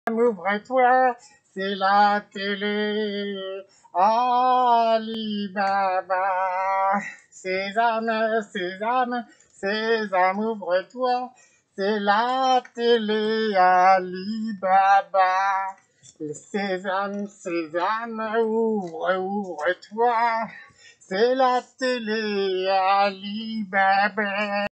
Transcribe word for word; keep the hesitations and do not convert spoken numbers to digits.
Ouvre-toi, c'est la télé. Alibaba. Sésame, sésame, sésame, ouvre-toi. C'est la télé Alibaba. Sésame, sésame, ouvre, ouvre-toi. C'est la télé Alibaba.